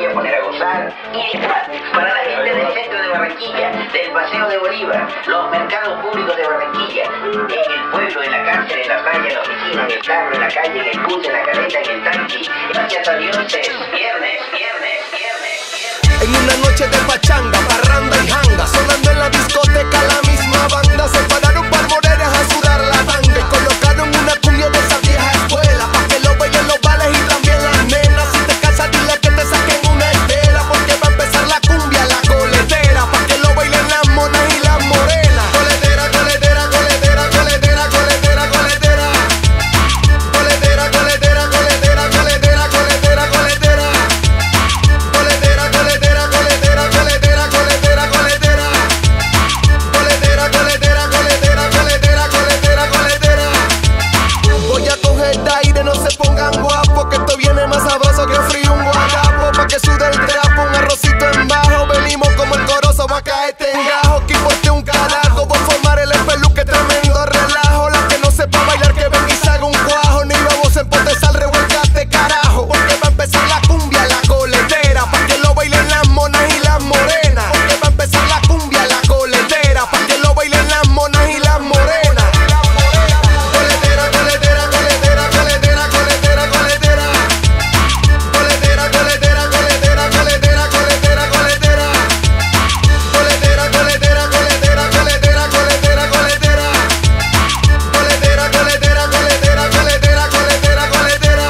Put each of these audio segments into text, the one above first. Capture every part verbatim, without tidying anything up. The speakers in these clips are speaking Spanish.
a poner a gozar. Y está para la gente del centro de Barranquilla, del Paseo de Bolívar, los mercados públicos de Barranquilla, en el pueblo, en la cárcel, en la playa, en la oficina, en el carro, en la calle, en el bus, en la caleta, en el taxi. Gracias a Dios es viernes, viernes, viernes, viernes. En una noche de pachanga, parranda y janga, sonando en la discoteca la misma banda. Se pararon palmoreras a sudar la tanga y colocaron una cumbia de esa vieja escuela, pa' que lo bailen los vales y también las nenas. Si te casas dile que te saquen una estela, porque va a empezar la cumbia, la coletera, pa' que lo bailen las monas y las morenas. Coletera, coletera, coletera, coletera, coletera, coletera. Coletera, coletera, coletera, coletera, coletera, coletera. Coletera, coletera, coletera, coletera, coletera, coletera. Coletera, coletera, coletera, coletera, coletera, coletera. Voy a coger aire, no se pongan guapos, que esto viene más sabroso que frío un guarapo. Pa' que sude el trapo, un arrocito en bajo. Venimos como el corozo, va a caerte en gajo. Que importe un carajo, voy a formar el espeluque, tremendo relajo. La que no sepa bailar que ven y se haga un cuajo. Ni vamos en potes al revuelcate carajo, porque va a empezar la cumbia, la coletera, pa' que lo bailen las monas y las morenas. Porque va a empezar la cumbia, la coletera, pa' que lo bailen las monas y las morenas. Coletera, coletera, coletera, coletera, coletera, coletera. Coletera, coletera, coletera, coletera, coletera, coletera. Coletera, coletera, coletera, coletera, coletera, coletera. Coletera, coletera, coletera, coletera, coletera, coletera.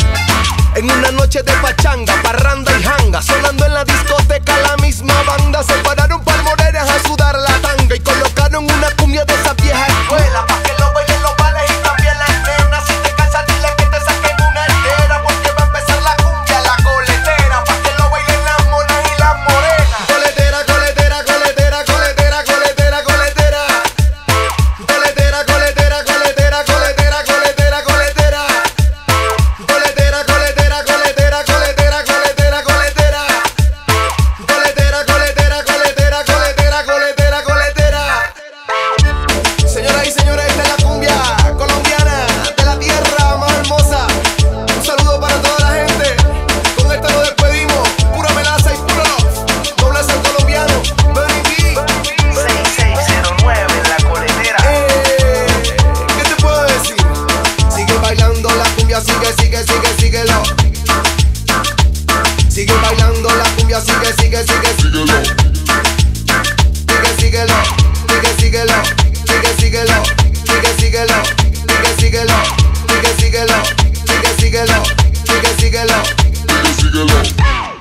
En una noche de pachanga, parranda y janga, sonando en la discoteca la misma banda. Se pararon palmoreras a sudar la tanga y colocaron una cumbia de esa vieja escuela, pa' que lo bailen los vales y también las nenas. Si te casas dile que te saquen una entera, porque va a empezar la cumbia, la coletera, pa' que lo bailen las monas y las morenas. Coletera, coletera, coletera, coletera, coletera, coletera. Coletera, coletera, coletera, coletera, coletera, coletera. Coletera, coletera, coletera, coletera, coletera, coletera. Coletera, coletera, coletera, coletera, coletera, coletera. Señoras y señores, esta es la cumbia colombiana de la tierra más hermosa. Un saludo para toda la gente. Con esta nos despedimos. Pura melaza y puro love. Doble ser colombiano. Benny B. seis seis cero nueve en la coletera. Eh, ¿Qué te puedo decir? Sigue bailando la cumbia, sigue, sigue, sigue, síguelo. Sigue bailando la cumbia, sigue, sigue, sigue, síguelo. Sigue, síguelo, sigue, síguelo, sigue, síguelo, sigue, síguelo, sigue, síguelo, sigue, síguelo, sigue, síguelo, sigue, síguelo, sigue, síguelo.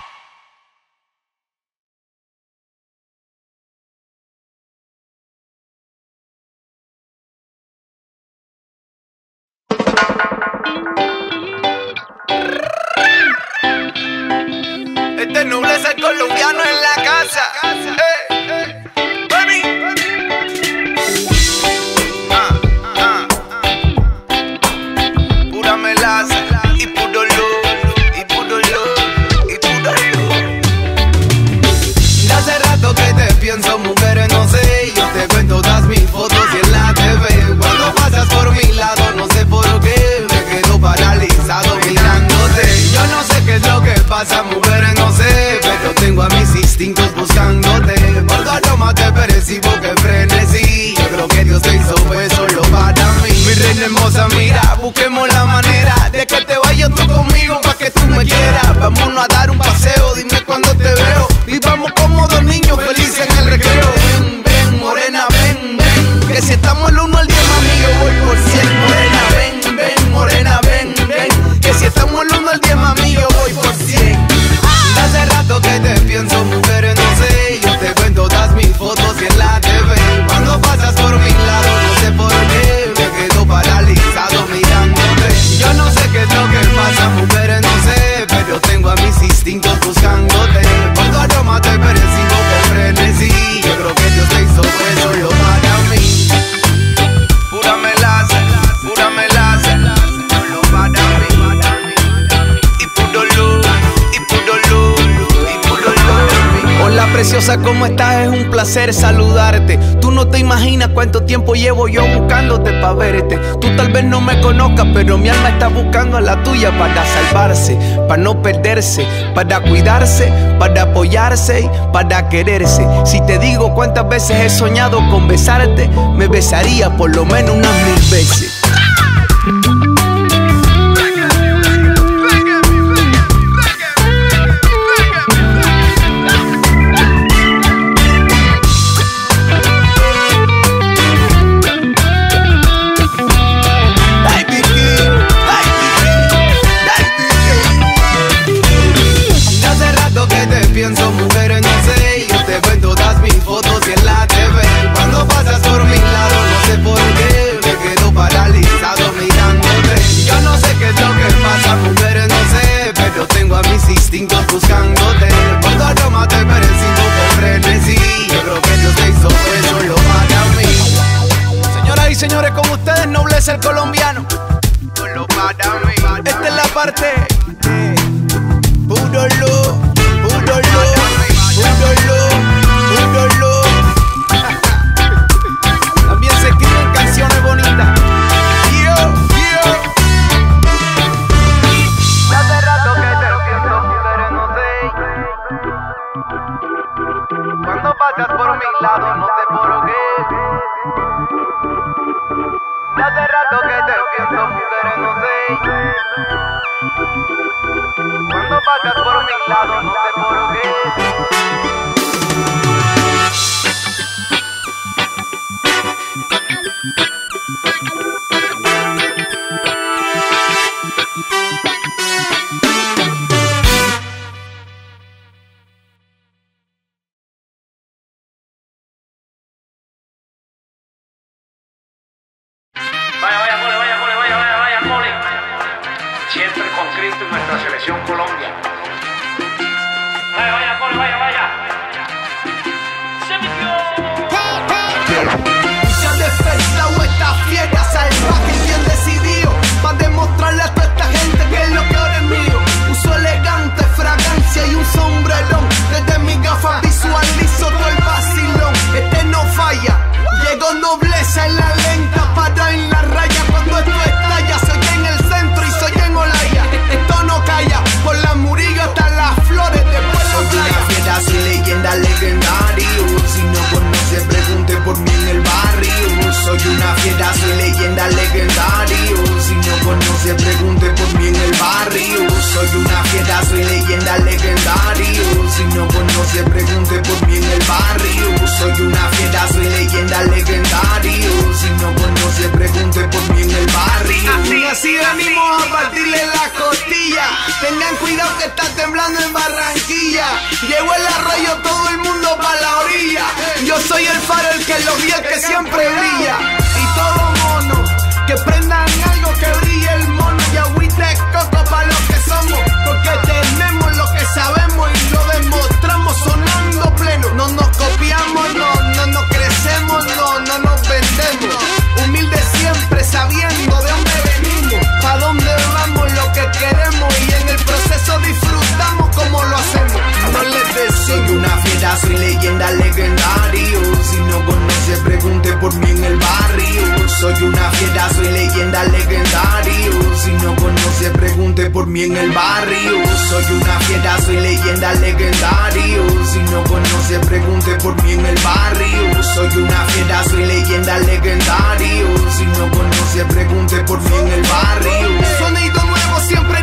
Este nobleza colombiano en la casa. Eh, eh. Baby. Ah, ah. Pura melaza y puro luz, y puro luz, y puro luz. De hace rato que te pienso, mujer, no sé. Yo te veo en todas mis fotos y en la T V. Cuando pasas por mi lado, no sé por qué me quedo paralizado mirándote. Yo no sé qué es lo que pasa, mujer, no sé, pero tengo a mis instintos buscándote. Por tu aroma te percibo que frenesí. Yo creo que Dios te hizo pues solo para mí. Mi reina hermosa, mira, busquemos la manera de que te vayas tú conmigo pa' que tú me quieras. Vámonos a dar un paseo, dime cuando te veo. Vivamos como dos niños felices en el recreo. Ven, ven, morena, ven, ven, que si estamos el uno al diez, mami, yo voy por cien. Morena, ven, ven, morena, ven, ven, que si estamos el uno al diez, mami, yo voy por cien. Hace rato que te pienso, mujer, no sé. Yo te veo en todas mis fotos y en la T V. Cuando pasas por mi lado, no sé por qué me quedo paralizado mirándote. Yo no sé qué es lo que pasa, mujer, no sé, pero tengo a mis instintos buscándote. Por tu aroma te percibo que frenesí. Yo creo que Dios te hizo pues solo para mí. Pura melaza, pura melaza, solo para mí. Y puro luz, y puro luz, y puro luz. Hola, preciosa, ¿cómo estás? Es un placer saludarte. Tú no te imaginas cuánto tiempo llevo yo buscándote pa' verte. Tú tal vez no me conozcas, pero mi alma está buscando a la tuya para salvarse, para no perderse, para cuidarse, para apoyarse y para quererse. Si te digo cuántas veces he soñado con besarte, me besaría por lo menos unas mil veces. Pienso, mujer, no sé, yo te veo en todas mis fotos y en la T V. Cuando pasas por mi lado, no sé por qué, me quedo paralizado mirándote. Yo no sé qué es lo que pasa, mujer, no sé, pero tengo a mis instintos buscándote. Cuando aroma te persigo con frenesí, yo creo que Dios te hizo eso solo para mí. Señoras y señores, con ustedes Nobleza el colombiano. Solo para mí. Esta es la parte de puro luz. Puro love, puro love, puro love. También se escriben canciones bonitas. Yo, yo. Hace rato que te pienso, pero no sé. Cuando pasas por mi lado, no sé por qué. Hace rato que te pienso, pero no sé. Cuando pasas por mi lado, no sé por qué. Vaya, vaya, mole, vaya, mole, vaya, vaya, vaya, mole. Siempre con Cristo en nuestra selección Colombia. Vaya, vaya, mole, vaya, vaya. Se me Se ha despertado esta fiera salvaje bien decidido para demostrarle a toda esta gente que es lo que ahora es mío. Uso elegante, fragancia y un sombrerón. Desde mi gafa visualizo todo el vacilón. Este no falla, llegó Nobleza en la lenta para en la raya. Cuando esto estalla, soy en el centro y soy en Olaya. Esto no calla, por las murillas hasta las flores de Pueblo Playa. Soy una fiera, soy leyenda legendario. Si no conoce, pregunte por mí en el barrio. Soy una fiera, soy leyenda legendario. Si no conoce, pregunte por mí en el barrio. Soy una fiera, soy leyenda legendario. Si no conoce, pregunte por mí en el barrio. Soy una fiera, soy leyenda legendario. Si no conoce, pregunte por mí en el barrio. Así, así venimos a partirle la costilla. Tengan cuidado que está temblando en Barranquilla. Llegó el arroyo, todo el mundo pa' la orilla. Yo soy el faro, el que lo guía, que siempre brilla. Y todo mono, que prendan algo que brille el mono. Y agüita de coco pa' lo que somos, porque tenemos lo que sabemos y lo demostramos sonando pleno. No nos copiamos, no, no nos crecemos, no, no nos vendemos. Humildes siempre sabiendo de dónde venimos, pa' dónde vamos, lo que queremos. Y en el proceso disfrutamos como lo hacemos. No les decimos. Soy una fiera, soy leyenda legendario. Si no conoce, pregunte por mí en el barrio. Soy una fiera, soy leyenda legendario. Si no conoce, pregunte por mí en el barrio. Soy una fiera, soy leyenda legendario. Si no conoce, pregunte por mí en el barrio. Soy una fiera, soy leyenda legendario. Si no conoce, pregunte por mí en el barrio. Sonido nuevo siempre